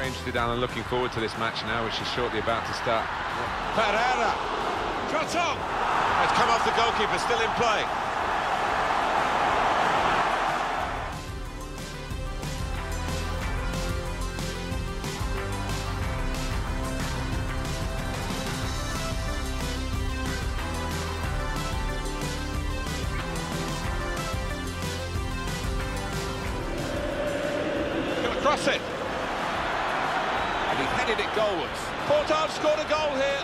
interested, Alan, looking forward to this match now, which is shortly about to start. Pereira. Shot on. It's come off the goalkeeper, still in play. Cross it. And he headed it goalwards. Porto scored a goal here.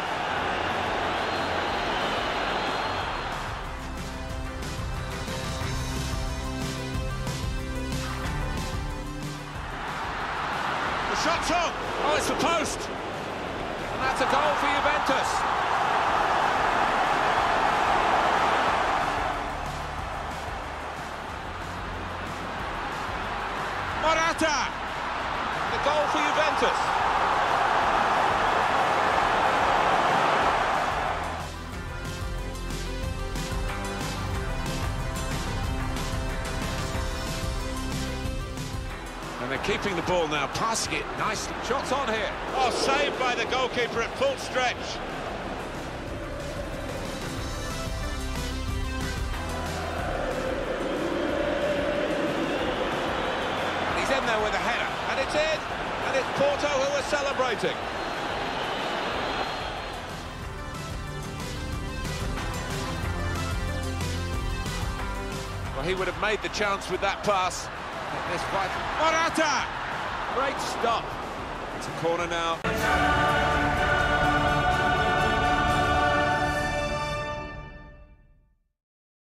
The shot's on. Oh, it's the post. And that's a goal for Juventus. Morata! The goal for Juventus. And they're keeping the ball now, passing it nicely. Shots on here. Oh, saved by the goalkeeper at full stretch. In there with a header, and it's in, and it's Porto who are celebrating. Well, he would have made the chance with that pass. This fight, Morata! Great stop. It's a corner now.